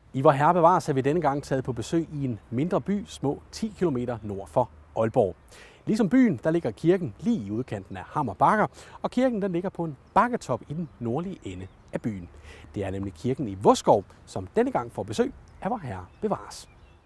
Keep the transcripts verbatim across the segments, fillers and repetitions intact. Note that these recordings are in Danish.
I Vor Herre bevares er vi denne gang taget på besøg i en mindre by, små ti kilometer nord for Aalborg. Ligesom byen, der ligger kirken lige i udkanten af Hammer Bakker, og kirken den ligger på en bakketop i den nordlige ende af byen. Det er nemlig kirken i Vodskov, som denne gang får besøg af Vor Herre bevares.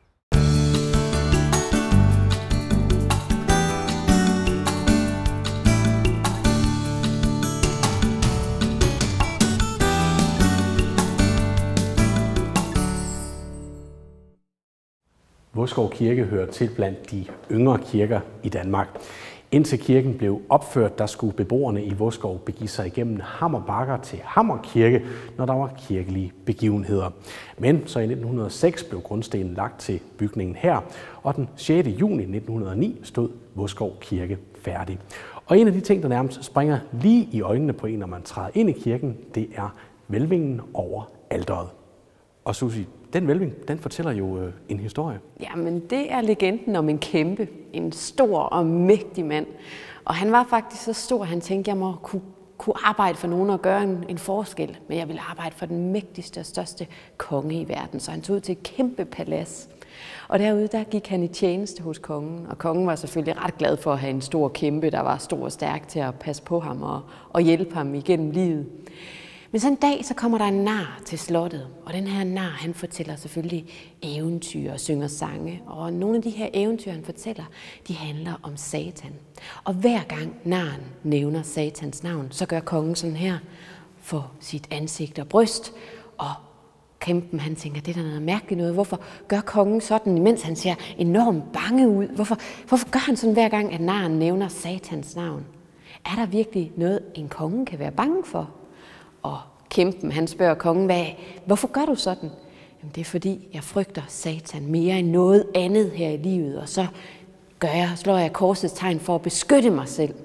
Vodskov Kirke hører til blandt de yngre kirker i Danmark. Indtil kirken blev opført, der skulle beboerne i Vodskov begive sig igennem Hammer Bakker til Hammer Kirke, når der var kirkelige begivenheder. Men så i nitten hundrede og seks blev grundstenen lagt til bygningen her, og den sjette juni nitten hundrede og ni stod Vodskov Kirke færdig. Og en af de ting, der nærmest springer lige i øjnene på en, når man træder ind i kirken, det er hvælvingen over alteret. Og Susie, den hvælving, den fortæller jo øh, en historie. Jamen, det er legenden om en kæmpe, en stor og mægtig mand. Og han var faktisk så stor, at han tænkte, at jeg må kunne, kunne arbejde for nogen og gøre en, en forskel. Men jeg ville arbejde for den mægtigste og største konge i verden. Så han tog ud til et kæmpe palads. Og derude, der gik han i tjeneste hos kongen. Og kongen var selvfølgelig ret glad for at have en stor kæmpe, der var stor og stærk til at passe på ham og, og hjælpe ham igennem livet. Men så en dag, så kommer der en nar til slottet, og den her nar, han fortæller selvfølgelig eventyr og synger sange. Og nogle af de her eventyr, han fortæller, de handler om Satan. Og hver gang naren nævner Satans navn, så gør kongen sådan her for sit ansigt og bryst. Og kæmpen, han tænker, det er da noget mærkeligt noget. Hvorfor gør kongen sådan, imens han ser enormt bange ud? Hvorfor, hvorfor gør han sådan hver gang, at naren nævner Satans navn? Er der virkelig noget, en konge kan være bange for? Og kæmpen, han spørger kongen, hvad, hvorfor gør du sådan? Jamen, det er fordi, jeg frygter Satan mere end noget andet her i livet, og så gør jeg, slår jeg korsets tegn for at beskytte mig selv.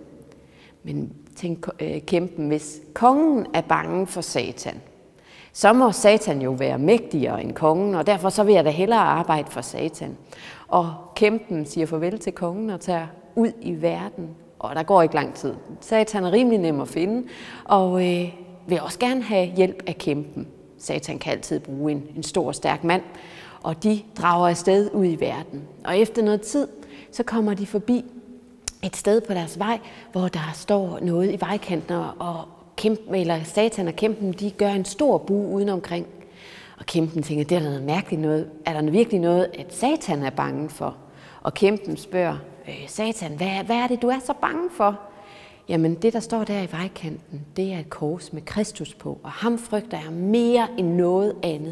Men tænk øh, kæmpen, hvis kongen er bange for Satan, så må Satan jo være mægtigere end kongen, og derfor så vil jeg da hellere arbejde for Satan. Og kæmpen siger farvel til kongen og tager ud i verden, og der går ikke lang tid. Satan er rimelig nem at finde, og øh, vil også gerne have hjælp af kæmpen. Satan kan altid bruge en, en stor og stærk mand, og de drager afsted ud i verden. Og efter noget tid, så kommer de forbi et sted på deres vej, hvor der står noget i vejkanten, og kæmpen, eller Satan og kæmpen, de gør en stor bue udenomkring. Og kæmpen tænker, det er noget mærkeligt noget. Er der virkelig noget, at Satan er bange for? Og kæmpen spørger, øh, Satan, hvad, hvad er det, du er så bange for? Jamen, det, der står der i vejkanten, det er et kors med Kristus på, og ham frygter jeg mere end noget andet.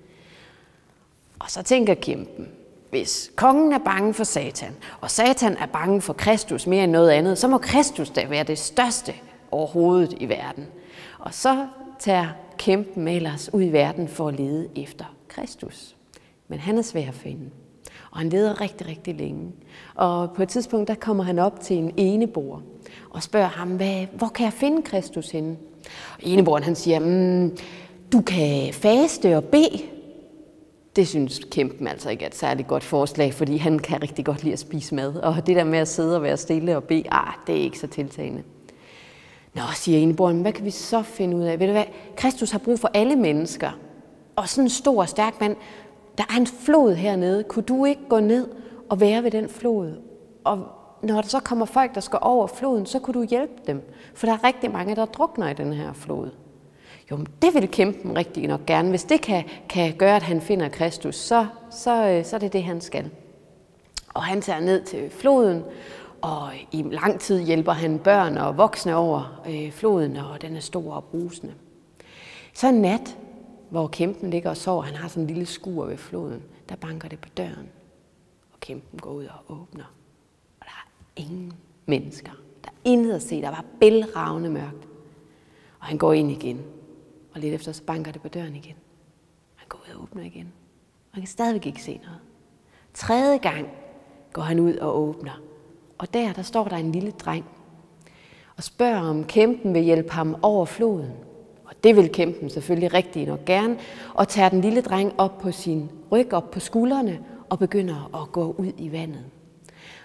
Og så tænker kæmpen, hvis kongen er bange for Satan, og Satan er bange for Kristus mere end noget andet, så må Kristus da være det største overhovedet i verden. Og så tager kæmpen ellers ud i verden for at lede efter Kristus. Men han er svær at finde, og han leder rigtig, rigtig længe. Og på et tidspunkt, der kommer han op til en eneboer, og spørger ham, hvad, hvor kan jeg finde Kristus henne? Og eneboeren han siger, mmm, du kan faste og bede. Det synes kæmpen altså ikke er et særligt godt forslag, fordi han kan rigtig godt lide at spise mad. Og det der med at sidde og være stille og bede, ah, det er ikke så tiltagende. Nå, siger eneboeren, hvad kan vi så finde ud af? Ved du hvad, Kristus har brug for alle mennesker. Og sådan en stor og stærk mand, der er en flod hernede. Kunne du ikke gå ned og være ved den flod? Og når der så kommer folk, der skal over floden, så kunne du hjælpe dem. For der er rigtig mange, der drukner i den her flod. Jo, men det vil kæmpen rigtig nok gerne. Hvis det kan, kan gøre, at han finder Kristus, så, så, så er det det, han skal. Og han tager ned til floden, og i lang tid hjælper han børn og voksne over øh, floden, og den er stor og brusende. Så en nat, hvor kæmpen ligger og sover, han har sådan en lille skur ved floden, der banker det på døren. Og kæmpen går ud og åbner. Og der er ingen mennesker. Der er intet at se. Der var bælragende mørkt. Og han går ind igen. Og lidt efter så banker det på døren igen. Han går ud og åbner igen. Og han kan stadigvæk ikke se noget. Tredje gang går han ud og åbner. Og der, der står der en lille dreng. Og spørger om kæmpen vil hjælpe ham over floden. Og det vil kæmpen selvfølgelig rigtig nok gerne. Og tager den lille dreng op på sin ryg, op på skuldrene. Og begynder at gå ud i vandet.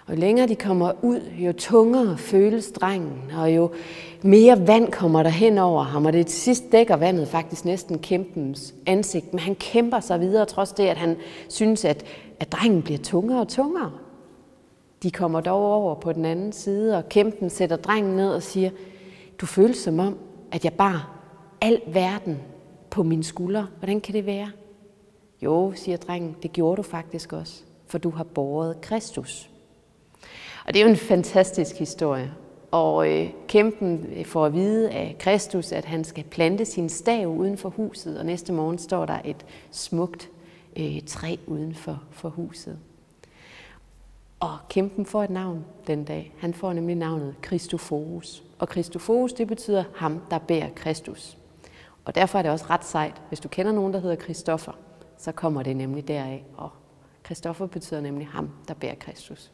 Og jo længere de kommer ud, jo tungere føles drengen, og jo mere vand kommer der hen over ham, og det til sidst dækker vandet faktisk næsten kæmpens ansigt. Men han kæmper sig videre, trods det, at han synes, at, at drengen bliver tungere og tungere. De kommer dog over på den anden side, og kæmpen sætter drengen ned og siger, du føles som om, at jeg bar al verden på mine skuldre. Hvordan kan det være? Jo, siger drengen, det gjorde du faktisk også, for du har båret Kristus. Og det er jo en fantastisk historie. Og øh, kæmpen får at vide af Kristus, at han skal plante sin stav uden for huset, og næste morgen står der et smukt øh, træ uden for, for huset. Og kæmpen får et navn den dag. Han får nemlig navnet Christoforus. Og Christoforus, det betyder ham, der bærer Kristus. Og derfor er det også ret sejt. Hvis du kender nogen, der hedder Christoffer, så kommer det nemlig deraf. Og Christoffer betyder nemlig ham, der bærer Kristus.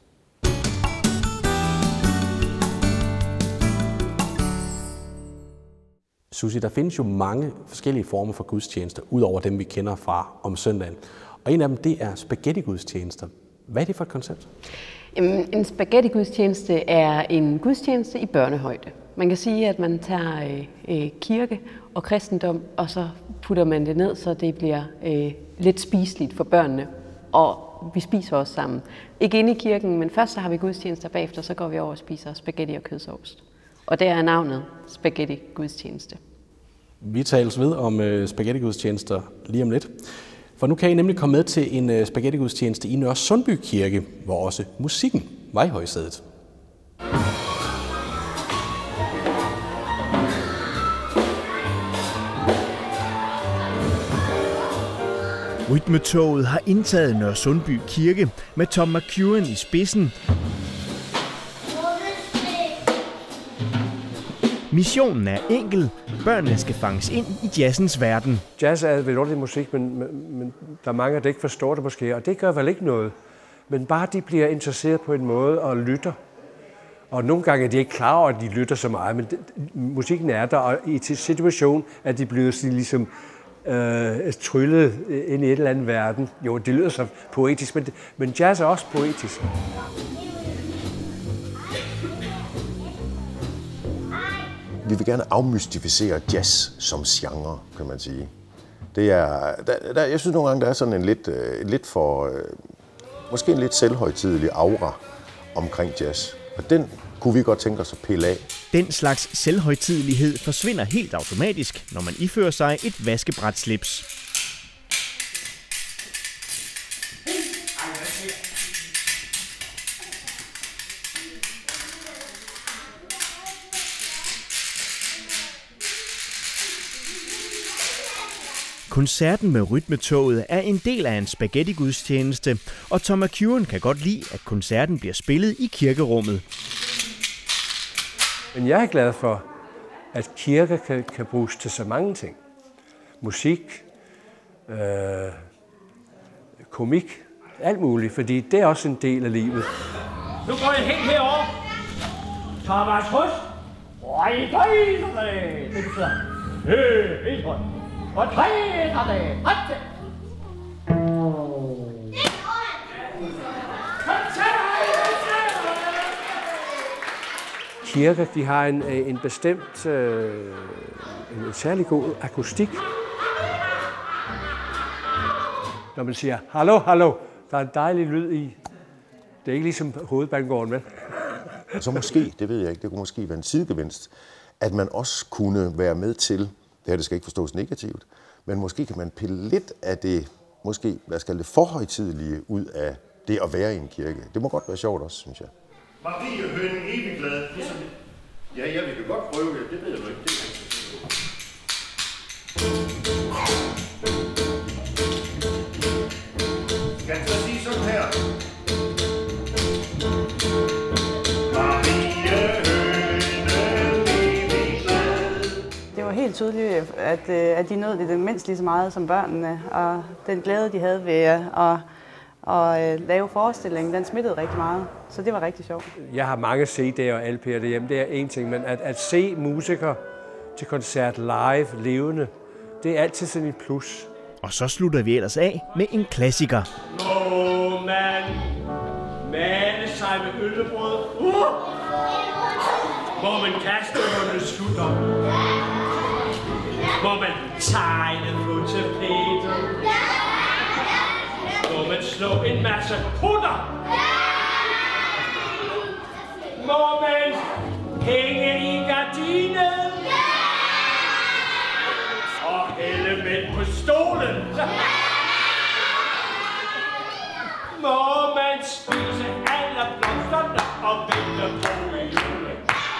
Susie, der findes jo mange forskellige former for gudstjenester, udover dem, vi kender fra om søndagen. Og en af dem, det er spaghetti-gudstjenester. Hvad er det for et koncept? Jamen, en spaghetti-gudstjeneste er en gudstjeneste i børnehøjde. Man kan sige, at man tager øh, øh, kirke og kristendom, og så putter man det ned, så det bliver øh, lidt spiseligt for børnene. Og vi spiser også sammen. Ikke inde i kirken, men først så har vi gudstjenester, bagefter så går vi over og spiser spaghetti og kødsovs. Og der er navnet spaghetti-gudstjeneste. Vi tales ved om øh, spaghetti-gudstjenester lige om lidt. For nu kan I nemlig komme med til en øh, spaghetti-gudstjeneste i Nørre Sundby Kirke, hvor også musikken var i højsædet. Rytmetoget har indtaget Nørre Sundby Kirke med Tom McEwen i spidsen. Missionen er enkel. Børnene skal fanges ind i jazzens verden. Jazz er vidunderlig musik, men, men, men der er mange, der ikke forstår det måske, og det gør vel ikke noget. Men bare de bliver interesseret på en måde og lytter. Og nogle gange er de ikke klar over, at de lytter så meget, men det, musikken er der, og i til situation er de blevet ligesom øh, tryllet ind i et eller andet verden. Jo, det lyder så poetisk, men, men jazz er også poetisk. Vi vil gerne afmystificere jazz som genre, kan man sige. Det er, der, der, jeg synes nogle gange, der er sådan en lidt, uh, lidt for, uh, måske en lidt selvhøjtidelig aura omkring jazz. Og den kunne vi godt tænke os at pille af. Den slags selvhøjtidelighed forsvinder helt automatisk, når man ifører sig et vaskebrætslips. Koncerten med Rytmetoget er en del af en spaghetti-gudstjeneste, og Tom McEwen kan godt lide, at koncerten bliver spillet i kirkerummet. Men jeg er glad for, at kirker kan, kan bruges til så mange ting. Musik, øh, komik, alt muligt, fordi det er også en del af livet. Nu går jeg helt herover. Thomas Røst. Det betyder helt højt. Og tre har det. Rette. Kirker, de har en, en bestemt, øh, en særlig god akustik. Når man siger, hallo, hallo, der er en dejlig lyd i. Det er ikke ligesom hovedbanegården, vel? Så måske, det ved jeg ikke, det kunne måske være en sidegevinst, at man også kunne være med til, det her det skal ikke forstås negativt, men måske kan man pille lidt af det, måske, lad os kalde det forhøjtidelige, ud af det at være i en kirke. Det må godt være sjovt også, synes jeg. Marie Hønen evig glad. Ligesom... Ja, ja, vi kan godt prøve det. Det ved jeg ikke. Det skal jeg så sige sådan her? Det var helt tydeligt, at, at de nød det mindst lige så meget som børnene, og den glæde, de havde ved at, at lave forestillingen, den smittede rigtig meget, så det var rigtig sjovt. Jeg har mange C D'er og L P'er derhjemme, det er en ting, men at, at se musikere til koncert live, levende, det er altid sådan et plus. Og så slutter vi ellers af med en klassiker. Må man male sig med øllebrød? Uh! Må man kaste under slutter? Må man tegne på tapetet? Må man slå en masse putter? Må man hænge i gardinet? Og hælde mænd på stolen? Må man spise alle blomsterne og vente på julen?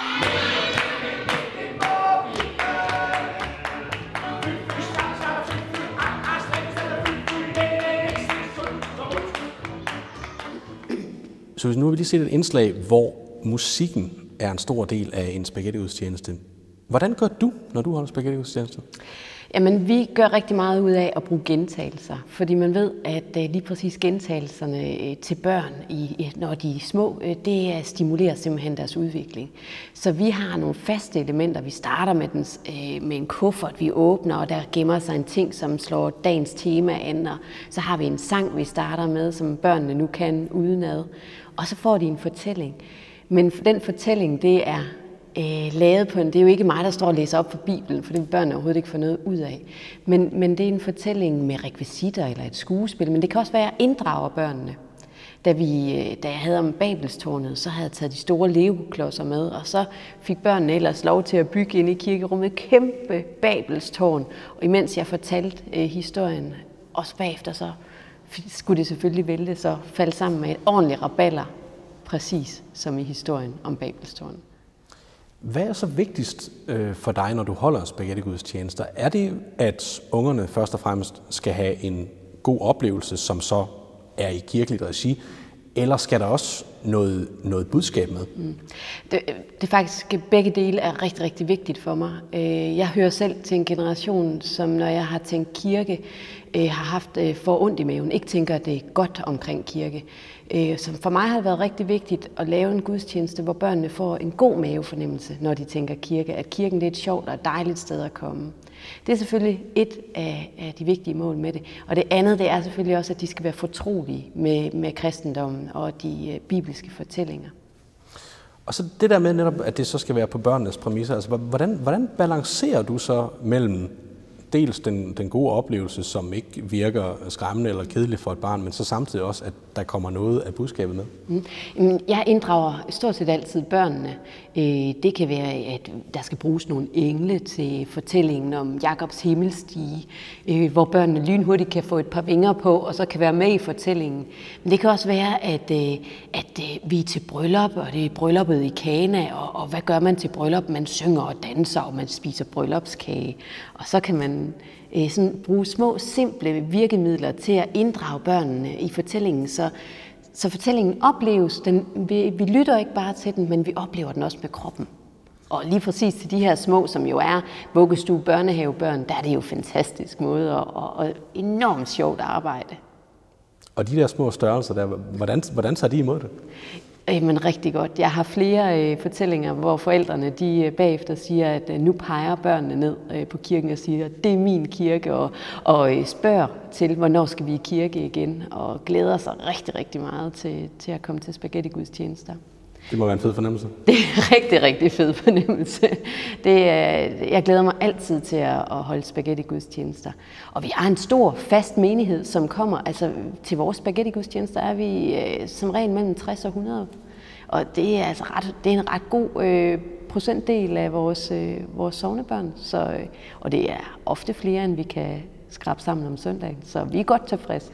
Så nu har vi lige set et indslag, hvor musikken er en stor del af en spaghettigudstjeneste. Hvordan gør du, når du holder spaghettigudstjeneste? Jamen, vi gør rigtig meget ud af at bruge gentagelser, fordi man ved, at lige præcis gentagelserne til børn, når de er små, det stimulerer simpelthen deres udvikling. Så vi har nogle faste elementer. Vi starter med, den, med en kuffert, vi åbner, og der gemmer sig en ting, som slår dagens tema an. Og så har vi en sang, vi starter med, som børnene nu kan udenad. Og så får de en fortælling. Men den fortælling, det er øh, lavet på en... Det er jo ikke mig, der står og læser op for Bibelen, for det vil børnene overhovedet ikke få noget ud af. Men, men det er en fortælling med rekvisitter eller et skuespil, men det kan også være at inddrage børnene. Da, vi, da jeg havde om Babelstårnet, så havde jeg taget de store Lego-klodser med, og så fik børnene ellers lov til at bygge ind i kirkerummet et kæmpe Babelstårn. Og imens jeg fortalte øh, historien, også bagefter, så skulle det selvfølgelig vælte, så falde sammen med et ordentligt rabalder, præcis som i historien om Babelstårnet. Hvad er så vigtigst øh, for dig, når du holder spaghettigudstjenester? Er det, at ungerne først og fremmest skal have en god oplevelse, som så er i kirkeligt regi, eller skal der også noget, noget budskab med? Mm. Det, det er faktisk, begge dele er rigtig, rigtig vigtigt for mig. Jeg hører selv til en generation, som når jeg har tænkt kirke, har haft for ondt i maven, ikke tænker, at det er godt omkring kirke. Så for mig har det været rigtig vigtigt at lave en gudstjeneste, hvor børnene får en god mavefornemmelse, når de tænker kirke, at kirken det er et sjovt og dejligt sted at komme. Det er selvfølgelig et af, af de vigtige mål med det. Og det andet, det er selvfølgelig også, at de skal være fortrolige med, med kristendommen og de uh, bibelske fortællinger. Og så det der med netop, at det så skal være på børnenes præmisser. Altså, hvordan, hvordan balancerer du så mellem dels den, den gode oplevelse, som ikke virker skræmmende eller kedelig for et barn, men så samtidig også, at der kommer noget af budskabet med? Mm. Jeg inddrager stort set altid børnene. Det kan være, at der skal bruges nogle engle til fortællingen om Jakobs himmelstige, hvor børnene lynhurtigt kan få et par vinger på, og så kan være med i fortællingen. Men det kan også være, at, at vi er til bryllup, og det er brylluppet i Kana, og, og hvad gør man til bryllup? Man synger og danser, og man spiser bryllupskage. Og så kan man sådan bruge små, simple virkemidler til at inddrage børnene i fortællingen, så, så fortællingen opleves. Den, vi, vi lytter ikke bare til den, men vi oplever den også med kroppen. Og lige præcis til de her små, som jo er vuggestue, børnehavebørn, der er det jo en fantastisk måde og, og, og enormt sjovt arbejde. Og de der små størrelser der, hvordan, hvordan tager de imod det? Men rigtig godt. Jeg har flere øh, fortællinger, hvor forældrene de øh, bagefter siger, at øh, nu peger børnene ned øh, på kirken og siger, at det er min kirke, og, og øh, spørger til, hvornår skal vi i kirke igen, og glæder sig rigtig, rigtig meget til, til at komme til spaghettigudstjenester. Det må være en fed fornemmelse. Det er en rigtig, rigtig fed fornemmelse. Det, øh, jeg glæder mig altid til at, at holde spaghettigudstjenester. Og vi har en stor, fast menighed, som kommer. Altså til vores spaghettigudstjenester er vi øh, som regel mellem tres og hundrede. Og det er, altså ret, det er en ret god øh, procentdel af vores, øh, vores sognebørn. Så, øh, og det er ofte flere, end vi kan skrabe sammen om søndagen. Så vi er godt tilfredse.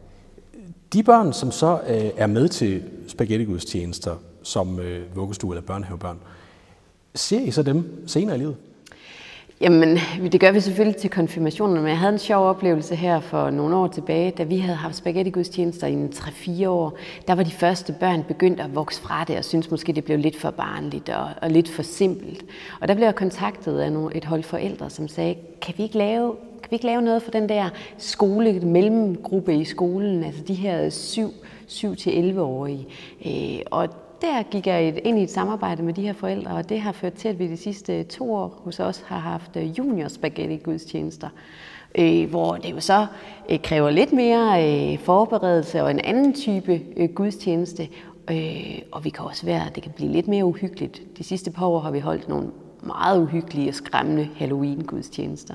De børn, som så øh, er med til spaghettigudstjenester, som øh, vuggestue eller børnehavebørn, ser I så dem senere i livet? Jamen, det gør vi selvfølgelig til konfirmationen, men jeg havde en sjov oplevelse her for nogle år tilbage, da vi havde haft spaghettigudstjenester i tre fire år. Der var de første børn begyndt at vokse fra det, og synes måske, det blev lidt for barnligt og, og lidt for simpelt. Og der blev jeg kontaktet af nogle, et hold forældre, som sagde, kan vi ikke lave, kan vi ikke lave noget for den der skole, mellemgruppe i skolen, altså de her syv til elleve-årige. Øh, og Der gik jeg ind i et samarbejde med de her forældre, og det har ført til, at vi de sidste to år hos os har haft junior spaghetti-gudstjenester, øh, hvor det jo så øh, kræver lidt mere øh, forberedelse og en anden type øh, gudstjeneste. Øh, og vi kan også være, at det kan blive lidt mere uhyggeligt. De sidste par år har vi holdt nogle meget uhyggelige og skræmmende Halloween-gudstjenester.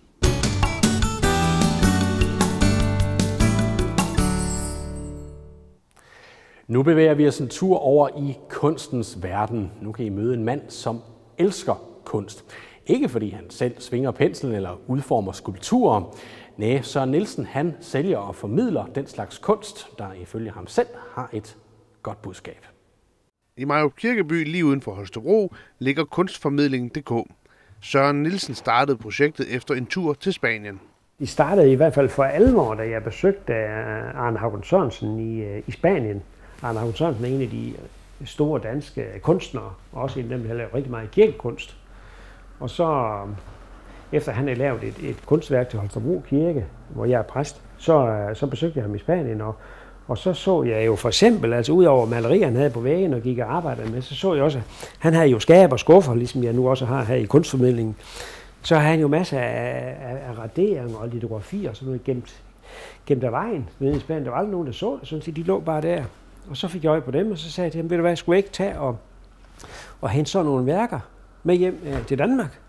Nu bevæger vi os en tur over i kunstens verden. Nu kan I møde en mand, som elsker kunst. Ikke fordi han selv svinger penslen eller udformer skulpturer. Nej, Søren Nielsen han sælger og formidler den slags kunst, der ifølge ham selv har et godt budskab. I Mariager Kirkeby, lige uden for Holstebro, ligger kunstformidling punktum d k. Søren Nielsen startede projektet efter en tur til Spanien. Det startede i hvert fald for alvor, da jeg besøgte Arne Haugen Sørensen i, i Spanien. Arne Haugen Sørensen er en af de store danske kunstnere, og også en af dem, der laver rigtig meget kirkekunst. Og så, efter han havde lavet et, et kunstværk til Holstebro Kirke, hvor jeg er præst, så, så besøgte jeg ham i Spanien, og, og så så jeg jo for eksempel, altså ud over malerier, han havde på væggen og gik og arbejdede med, så så jeg også, at han havde jo skab og skuffer, ligesom jeg nu også har her i kunstformidlingen. Så har han jo masser af, af, af raderinger og litografier og sådan noget gemt, gemt af vejen nede i Spanien. Der var aldrig nogen, der så det, sådan set, de lå bare der. Og så fik jeg øje på dem, og så sagde jeg til dem, ved du hvad, skulle jeg ikke tage og, og hente sådan nogle værker med hjem øh, til Danmark,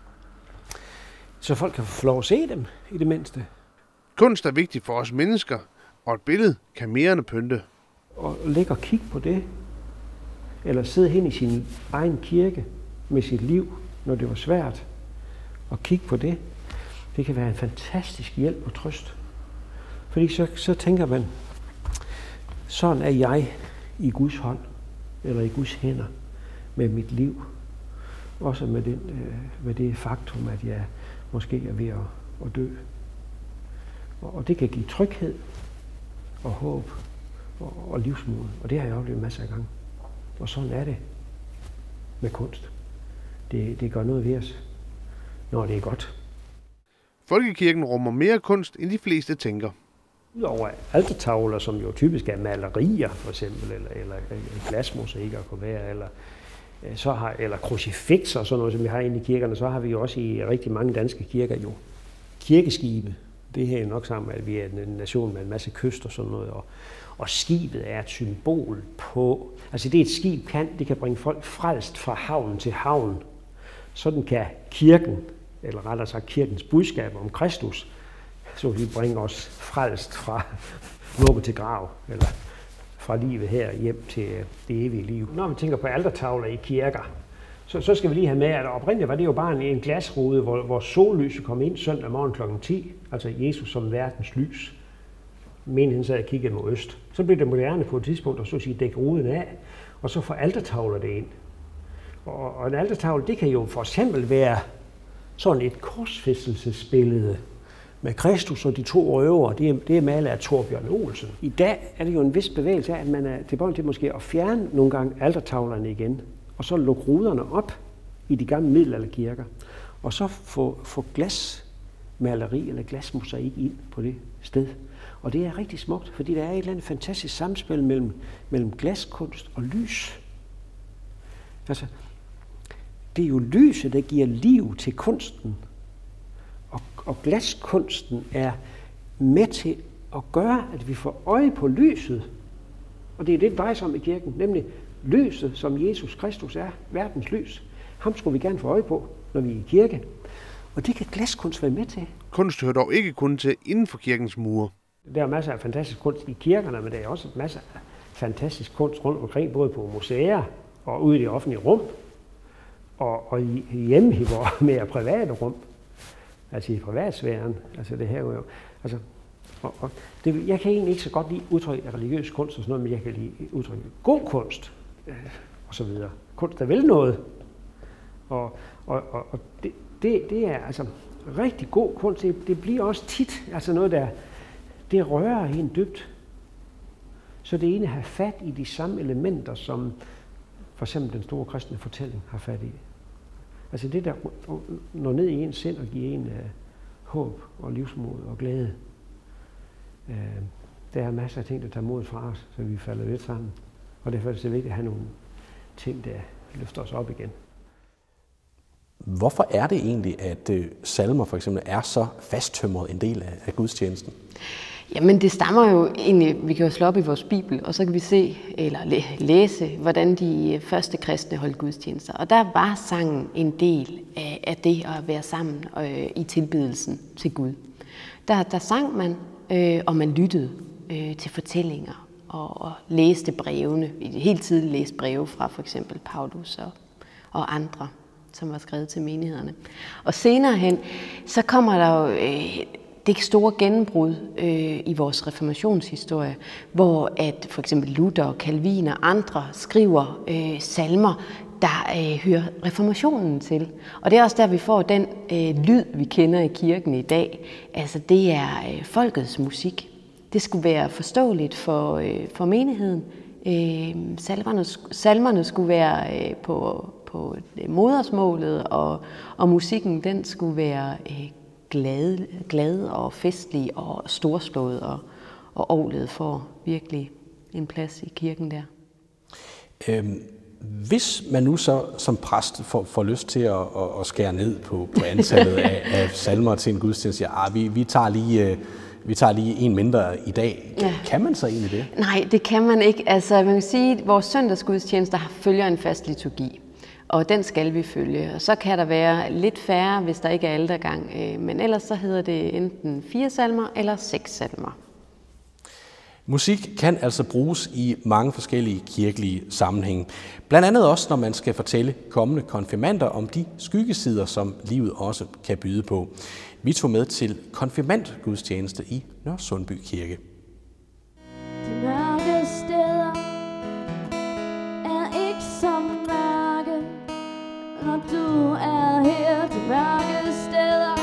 så folk kan få lov at se dem i det mindste. Kunst er vigtigt for os mennesker, og et billede kan mere end pynte. Og ligge og kigge på det, eller sidde hen i sin egen kirke med sit liv, når det var svært, og kigge på det, det kan være en fantastisk hjælp og trøst. Fordi så, så tænker man, sådan er jeg i Guds hånd, eller i Guds hænder, med mit liv. Også med, den, øh, med det faktum, at jeg måske er ved at, at dø. Og, og det kan give tryghed og håb og, og livsmod. Og det har jeg oplevet masser af gange. Og sådan er det med kunst. Det, det gør noget ved os, når det er godt. Folkekirken rummer mere kunst, end de fleste tænker. Udover altertavler, som jo typisk er malerier, for eksempel, eller, eller glasmosaikker kunne være, eller, så har, eller krucifixer og sådan noget, som vi har inde i kirkerne, så har vi jo også i rigtig mange danske kirker jo kirkeskibe. Det her er nok sammen, at vi er en nation med en masse kyst og sådan noget, og, og skibet er et symbol på, altså det et skib kan, det kan bringe folk frelst fra havn til havn. Sådan kan kirken, eller rettere sagt kirkens budskab om Kristus, så vi bringer os frelst fra vugge til grav, eller fra livet her hjem til det evige liv. Når vi tænker på altertavler i kirker, så, så skal vi lige have med, at oprindeligt var det jo bare en, en glasrude, hvor, hvor sollyset kom ind søndag morgen klokken ti, altså Jesus som verdens lys. Menigheden sad og kiggede mod øst. Så blev det moderne på et tidspunkt, og så sige dække ruden af, og så får altertavler det ind. Og, og en altertavle, det kan jo for eksempel være sådan et korsfæstelsesbillede med Kristus og de to røvere, det er, det er malet af Torbjørn Olsen. I dag er det jo en vis bevægelse af, at man er tilbøjelig til måske at fjerne nogle gange altertavlerne igen, og så lukke ruderne op i de gamle middelalderkirker, og så få, få glasmaleri eller glasmosaik ind på det sted. Og det er rigtig smukt, fordi der er et eller andet fantastisk samspil mellem, mellem glaskunst og lys. Altså, det er jo lyset, der giver liv til kunsten. Og, og glaskunsten er med til at gøre, at vi får øje på lyset. Og det er det, det drejer sig om i kirken, nemlig lyset, som Jesus Kristus er, verdens lys. Ham skulle vi gerne få øje på, når vi er i kirke. Og det kan glaskunst være med til. Kunst hører dog ikke kun til inden for kirkens mure. Der er masser af fantastisk kunst i kirkerne, men der er også masser af fantastisk kunst rundt omkring, både på museer og ude i det offentlige rum, og, og hjemme i vores mere private rum. Altså i privatsfæren, altså det her jo, altså, og, og det, jeg kan egentlig ikke så godt lide udtryk af religiøs kunst og sådan noget, men jeg kan lide udtryk af god kunst, øh, og så videre. Kunst, der vil noget, og, og, og, og det, det, det er altså rigtig god kunst, det, det bliver også tit altså noget, der, det rører helt dybt. Så det ene har fat i de samme elementer, som for eksempel den store kristne fortælling har fat i. Altså det der når ned i ens sind og giver en uh, håb og livsmod og glæde. Uh, der er masser af ting, der tager mod fra os, så vi falder lidt sammen. Og derfor er det så vigtigt at have nogle ting, der løfter os op igen. Hvorfor er det egentlig, at uh, salmer for eksempel er så fasttømret en del af, af gudstjenesten? Jamen det stammer jo egentlig, vi kan jo slå op i vores bibel, og så kan vi se, eller læse, hvordan de første kristne holdt gudstjenester. Og der var sangen en del af, af det at være sammen øh, i tilbedelsen til Gud. Der, der sang man, øh, og man lyttede øh, til fortællinger, og, og læste brevene, hele tiden læste breve fra for eksempel Paulus og, og andre, som var skrevet til menighederne. Og senere hen, så kommer der jo øh, det store gennembrud øh, i vores reformationshistorie, hvor at for eksempel Luther og Calvin og andre skriver øh, salmer, der øh, hører reformationen til. Og det er også der, vi får den øh, lyd, vi kender i kirken i dag. Altså det er øh, folkets musik. Det skulle være forståeligt for, øh, for menigheden. Øh, salmerne, salmerne skulle være øh, på, på modersmålet, og, og musikken den skulle være øh, glad, glad og festlig og storslået, og, og orglet får virkelig en plads i kirken der. Øhm, hvis man nu så som præst får, får lyst til at, at, at skære ned på, på antallet af, af salmer til en gudstjeneste, siger, ah, vi, vi tager lige... Øh, Vi tager lige en mindre i dag. Ja. Kan man så egentlig det? Nej, det kan man ikke. Altså, man kan sige, at vores søndagsgudstjenester følger en fast liturgi, og den skal vi følge. Og så kan der være lidt færre, hvis der ikke er altergang. Men ellers så hedder det enten fire salmer eller seks salmer. Musik kan altså bruges i mange forskellige kirkelige sammenhænge. Blandt andet også, når man skal fortælle kommende konfirmander om de skyggesider, som livet også kan byde på. Vi tog med til konfirmandgudstjeneste i Nørresundby Kirke. De mørke steder er ikke så mørke, når du er her. De mørke steder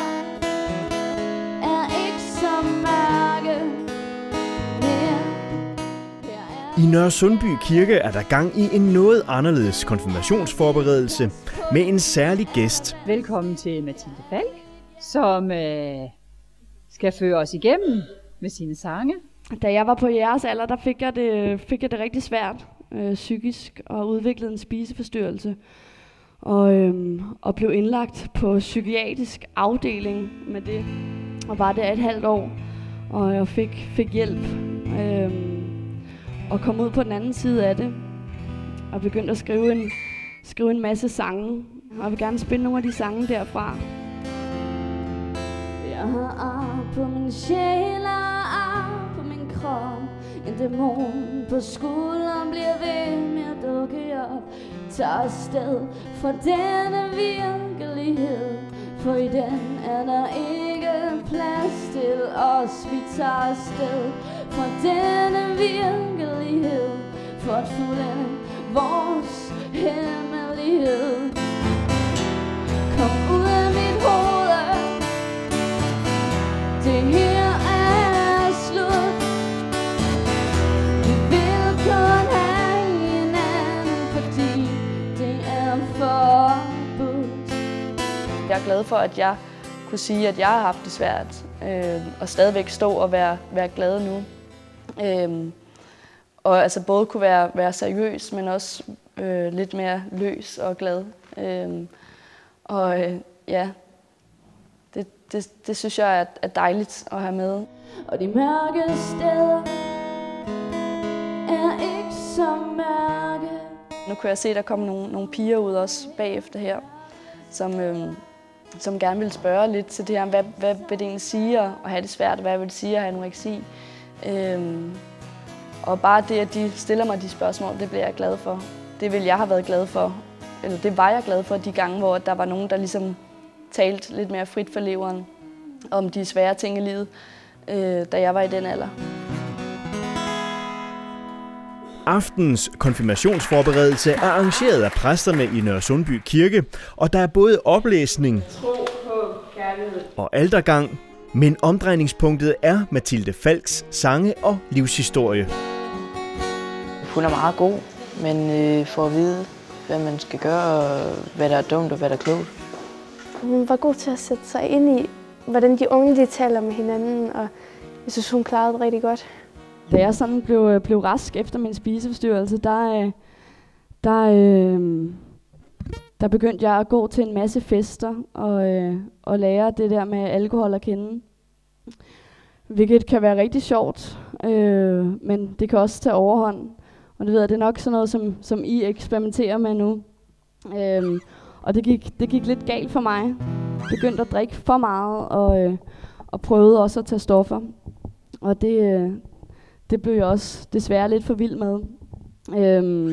er ikke så mørke mere. I Nørresundby Kirke er der gang i en noget anderledes konfirmationsforberedelse med en særlig gæst. Velkommen til Mathilde Falk, som øh, skal føre os igennem med sine sange. Da jeg var på jeres alder, der fik jeg det, fik jeg det rigtig svært øh, psykisk og udviklede en spiseforstyrrelse. Og, øh, og blev indlagt på psykiatrisk afdeling med det. Og var det et halvt år, og jeg fik, fik hjælp. Øh, og kom ud på den anden side af det. Og begyndte at skrive en, skrive en masse sange. Og jeg vil gerne spille nogle af de sange derfra. Jeg har ar på min sjæl og ar på min krop. En dæmon på skulderen bliver ved med at dukke op. Tag afsted fra denne virkelighed, for i den er der ikke plads til os. Vi tager afsted fra denne virkelighed, for at fuldende vores hemmelighed. Kom ud af mit hoved. Det her er slut. Vi vil kun have hinanden, fordi det er forbudt. Jeg er glad for, at jeg kunne sige, at jeg har haft det svært, øh, og stadigvæk stå og være, være glad nu. Øh, og altså både kunne være, være seriøs, men også øh, lidt mere løs og glad. Øh, og øh, ja... Det, det, det synes jeg er, er dejligt at have med. Og de mørke steder er ikke så mørke. Nu kan jeg se, at der kommer nogle, nogle piger ud også bagefter her, som, øhm, som gerne vil spørge lidt til det her, hvad, hvad vil det egentlig sige at have det svært, hvad vil det sige at have anoreksi. Øhm, og bare det, at de stiller mig de spørgsmål, det bliver jeg glad for. Det vil jeg have været glad for, eller det var jeg glad for de gange, hvor der var nogen, der ligesom talt lidt mere frit for leveren om de svære ting i livet, øh, da jeg var i den alder. Aftens konfirmationsforberedelse er arrangeret af præsterne i Nørresundby Kirke, og der er både oplæsning og altergang, men omdrejningspunktet er Mathilde Falks sange og livshistorie. Hun er meget god, men øh, for at vide, hvad man skal gøre, og hvad der er dumt og hvad der er klogt. Hun var god til at sætte sig ind i, hvordan de unge de taler med hinanden, og jeg synes, hun klarede det rigtig godt. Da jeg sådan blev, blev rask efter min spiseforstyrrelse, der, der, øh, der begyndte jeg at gå til en masse fester og, øh, og lære det der med alkohol at kende. hvilket kan være rigtig sjovt, øh, men det kan også tage overhånd. Og det ved jeg, det er nok sådan noget, som, som I eksperimenterer med nu. Øh, og det gik, det gik lidt galt for mig. Jeg begyndte at drikke for meget, og, øh, og prøvede også at tage stoffer. Og det, øh, det blev jeg også desværre lidt for vild med. Øh,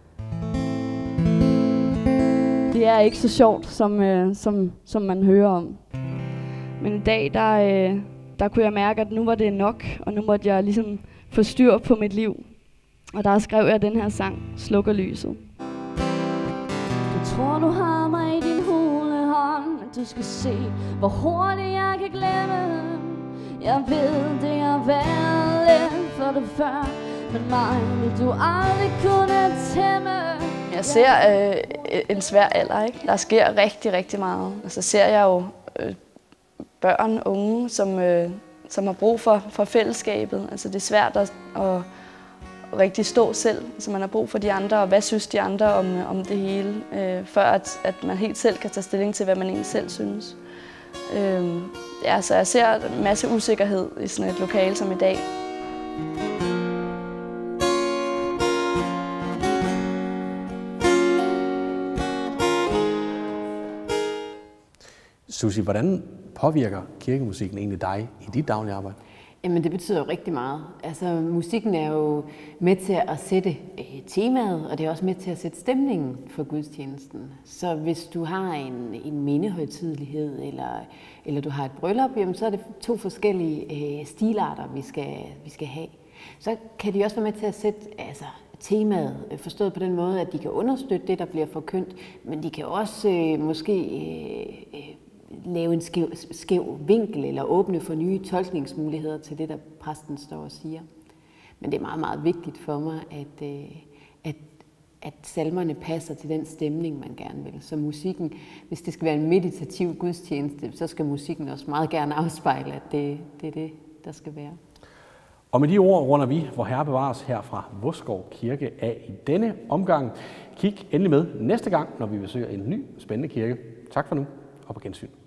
det er ikke så sjovt, som, øh, som, som man hører om. Men i dag, der, øh, der kunne jeg mærke, at nu var det nok, og nu måtte jeg ligesom få styr på mit liv. Og der skrev jeg den her sang, Slukker lyset. Du tror, du har mig i din hule hånd, men du skal se, hvor hurtigt jeg kan glemme. Jeg ved, det har været let for det før, men mig vil du aldrig kunne tæmme. Jeg ser øh, en svær alder, ikke? Der sker rigtig, rigtig meget. Altså ser jeg jo øh, børn, unge, som, øh, som har brug for, for fællesskabet. Altså det er svært at, at rigtig stå selv. Altså man har brug for de andre, og hvad synes de andre om, om det hele, øh, før at, at man helt selv kan tage stilling til, hvad man egentlig selv synes. Øh, ja, så jeg ser en masse usikkerhed i sådan et lokale som i dag. Susie, hvordan påvirker kirkemusikken egentlig dig i dit daglige arbejde? Jamen det betyder jo rigtig meget. Altså musikken er jo med til at sætte øh, temaet, og det er også med til at sætte stemningen for gudstjenesten. Så hvis du har en, en mindehøjtidelighed, eller, eller du har et bryllup, jamen, så er det to forskellige øh, stilarter, vi skal, vi skal have. Så kan de også være med til at sætte altså, temaet, forstået på den måde, at de kan understøtte det, der bliver forkyndt, men de kan også øh, måske øh, øh, lave en skæv, skæv vinkel eller åbne for nye tolkningsmuligheder til det, der præsten står og siger. Men det er meget, meget vigtigt for mig, at, at, at salmerne passer til den stemning, man gerne vil. Så musikken, hvis det skal være en meditativ gudstjeneste, så skal musikken også meget gerne afspejle, at det, det er det, der skal være. Og med de ord runder vi, hvor Herre bevares her fra Vodskov Kirke af i denne omgang. Kig endelig med næste gang, når vi besøger en ny spændende kirke. Tak for nu, og på gensyn.